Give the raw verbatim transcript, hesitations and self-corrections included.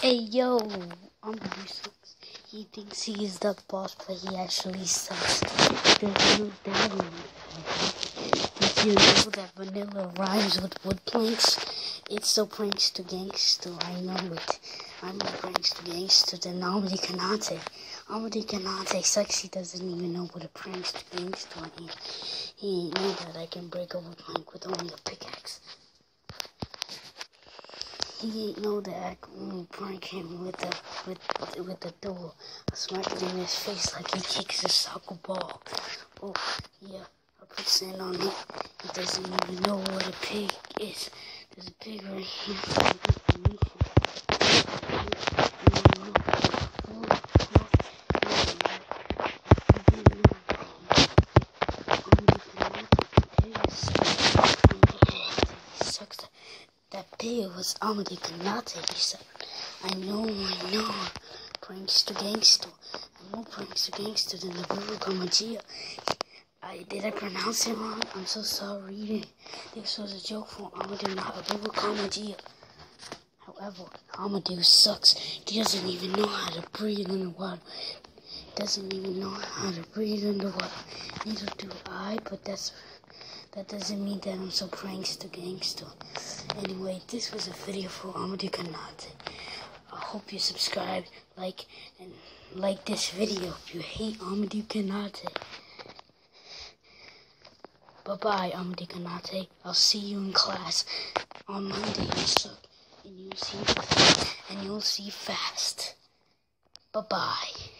Hey yo, Amadou sucks. He thinks he is the boss, but he actually sucks. There's no doubt in it. Did you know that vanilla rhymes with wood planks? It's so pranks to gangster, I know it. I'm more pranks to gangster than Amadi Kanate. Amadi Kanate sucks, he doesn't even know what a pranks to gangster is. He ain't know that I can break a wood plank with only a pickaxe. He ain't know that I can only prank him with the with with the door. I smack it in his face like he kicks a soccer ball. Oh yeah, I put sand on it. He doesn't even know what a pig is. There's a pig right here. That pig was Amadi Kanate, he said. I know, I know. Pranks to gangster. I'm more pranks to gangster than the Guru Kamagia. I did I pronounce it wrong? I'm so sorry. This was a joke for Amadou, not a Guru Kamagia. However, Amadou sucks. He doesn't even know how to breathe underwater. Doesn't even know how to breathe underwater. Neither do I, but that's that doesn't mean that I'm so pranks to gangster. Anyway, this was a video for Amadou Kanate. I hope you subscribe, like, and like this video if you hate Amadou Kanate. Bye-bye, Amadou Kanate. I'll see you in class on Monday. You suck, and you'll see, and you'll see fast. Bye-bye.